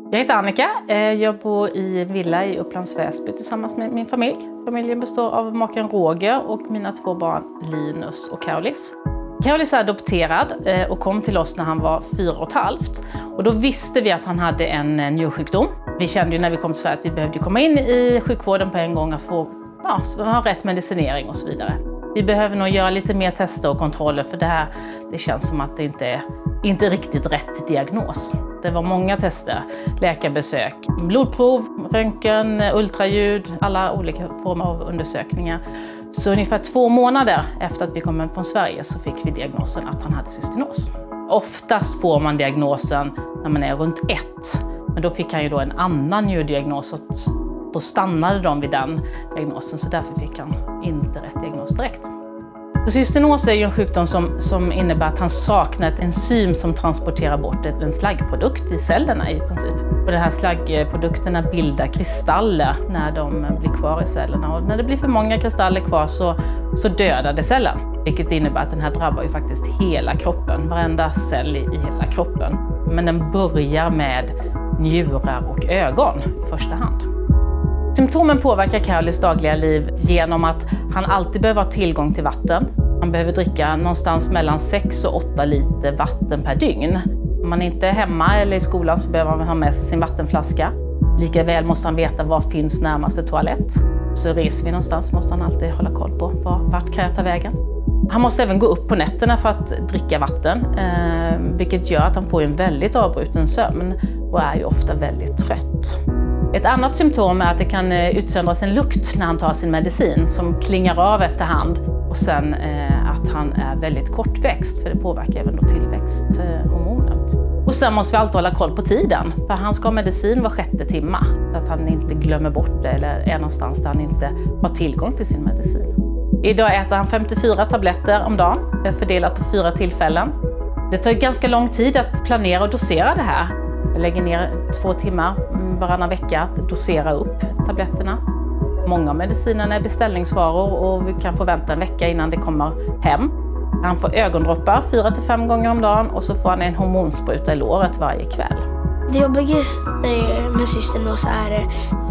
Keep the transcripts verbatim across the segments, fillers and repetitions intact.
Jag heter Annika. Jag bor i en villa i Upplands Väsby tillsammans med min familj. Familjen består av maken Roger och mina två barn Linus och Karolis. Karolis är adopterad och kom till oss när han var fyra och ett halvt. Och då visste vi att han hade en njursjukdom. Vi kände ju när vi kom till Sverige att vi behövde komma in i sjukvården på en gång att få ja, så ha rätt medicinering och så vidare. Vi behöver nog göra lite mer tester och kontroller för det här det känns som att det inte är inte riktigt rätt diagnos. Det var många tester, läkarbesök, blodprov, röntgen, ultraljud, alla olika former av undersökningar. Så ungefär två månader efter att vi kom hem från Sverige så fick vi diagnosen att han hade cystinos. Oftast får man diagnosen när man är runt ett, men då fick han ju då en annan njurdiagnos och då stannade de vid den diagnosen så därför fick han inte rätt diagnos direkt. Cystinos är ju en sjukdom som, som innebär att han saknar ett enzym som transporterar bort en slaggprodukt i cellerna i princip. Och de här slaggprodukterna bildar kristaller när de blir kvar i cellerna. Och när det blir för många kristaller kvar så, så dödar det cellen. Vilket innebär att den här drabbar ju faktiskt hela kroppen, varenda cell i, i hela kroppen. Men den börjar med njurar och ögon i första hand. Symptomen påverkar Karolis dagliga liv genom att han alltid behöver ha tillgång till vatten. Han behöver dricka någonstans mellan sex och åtta liter vatten per dygn. Om man inte är hemma eller i skolan så behöver han ha med sig sin vattenflaska. Lika väl måste han veta var finns närmaste toalett. Så reser vi någonstans måste han alltid hålla koll på var, vart kan jag ta vägen. Han måste även gå upp på nätterna för att dricka vatten, eh, vilket gör att han får en väldigt avbruten sömn och är ju ofta väldigt trött. Ett annat symptom är att det kan utsöndras en lukt när han tar sin medicin som klingar av efterhand. Och sen eh, att han är väldigt kortväxt, för det påverkar även då tillväxthormonet. Och sen måste vi alltid hålla koll på tiden, för han ska ha medicin var sjätte timma. Så att han inte glömmer bort det eller är någonstans där han inte har tillgång till sin medicin. Idag äter han femtiofyra tabletter om dagen, fördelat på fyra tillfällen. Det tar ganska lång tid att planera och dosera det här. Jag lägger ner två timmar varannan vecka att dosera upp tabletterna. Många av medicinerna är beställningsvaror och vi kan få vänta en vecka innan det kommer hem. Han får ögondroppar fyra till fem gånger om dagen och så får han en hormonspruta i låret varje kväll. Det jobbigaste med cystinos är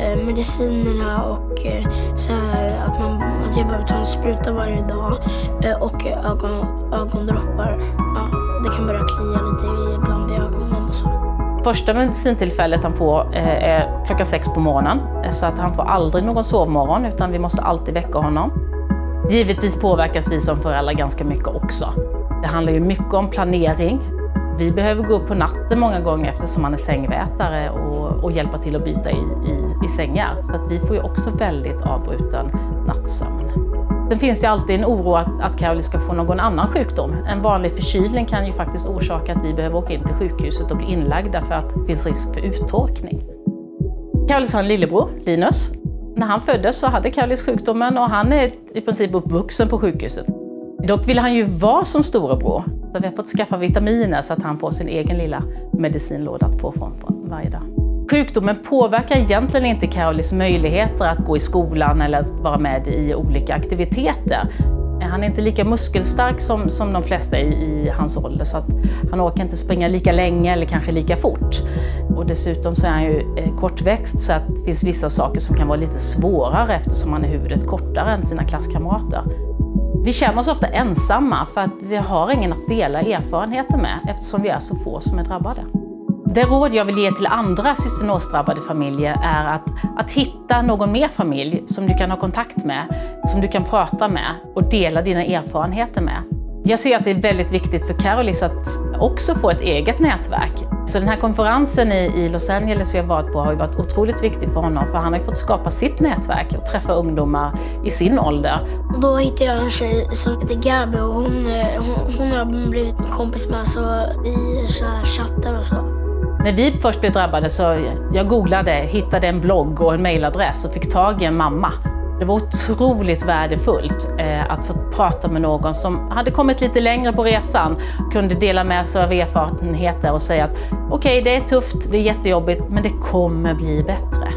medicinerna och så att, man, att jag behöver ta en spruta varje dag och ögon, ögondroppar. Ja, det kan börja klia lite ibland i ögonen och så. Första medicintillfället han får är klockan sex på morgonen, så att han får aldrig någon sovmorgon utan vi måste alltid väcka honom. Givetvis påverkas vi som föräldrar ganska mycket också. Det handlar ju mycket om planering. Vi behöver gå upp på natten många gånger eftersom han är sängvätare och, och hjälpa till att byta i, i, i sängar. Så att vi får ju också väldigt avbruten nattsömn. Sen finns det alltid en oro att, att Karolis ska få någon annan sjukdom. En vanlig förkylning kan ju faktiskt orsaka att vi behöver åka in till sjukhuset och bli inlagda för att det finns risk för uttorkning. Karolis har en lillebror, Linus. När han föddes så hade Karolis sjukdomen och han är i princip uppvuxen på sjukhuset. Dock vill han ju vara som storebror. Så vi har fått skaffa vitaminer så att han får sin egen lilla medicinlåda att få från, från varje dag. Sjukdomen påverkar egentligen inte Karolis möjligheter att gå i skolan eller att vara med i olika aktiviteter. Han är inte lika muskelstark som, som de flesta i, i hans ålder så att han orkar inte springa lika länge eller kanske lika fort. Och dessutom så är han ju eh, kortväxt så att det finns vissa saker som kan vara lite svårare eftersom han är huvudet kortare än sina klasskamrater. Vi känner oss ofta ensamma för att vi har ingen att dela erfarenheter med eftersom vi är så få som är drabbade. Det råd jag vill ge till andra cystinosdrabbade familjer är att, att hitta någon mer familj som du kan ha kontakt med, som du kan prata med och dela dina erfarenheter med. Jag ser att det är väldigt viktigt för Karolis att också få ett eget nätverk. Så den här konferensen i, i Los Angeles vi har varit på har ju varit otroligt viktig för honom för han har ju fått skapa sitt nätverk och träffa ungdomar i sin ålder. Och då hittade jag en tjej som heter Gabi och hon, hon, hon har blivit kompis med så vi så här chattar och så. När vi först blev drabbade så jag googlade, hittade en blogg och en mailadress och fick tag i en mamma. Det var otroligt värdefullt eh, att få prata med någon som hade kommit lite längre på resan, kunde dela med sig av erfarenheter och säga att okej, okay, det är tufft, det är jättejobbigt, men det kommer bli bättre.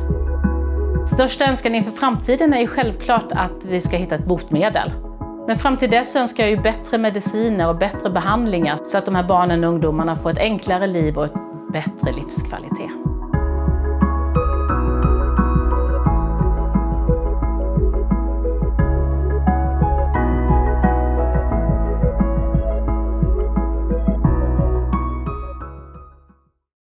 Största önskan inför framtiden är ju självklart att vi ska hitta ett botemedel. Men fram till dess önskar jag ju bättre mediciner och bättre behandlingar så att de här barnen och ungdomarna får ett enklare liv och ett bättre livskvalitet.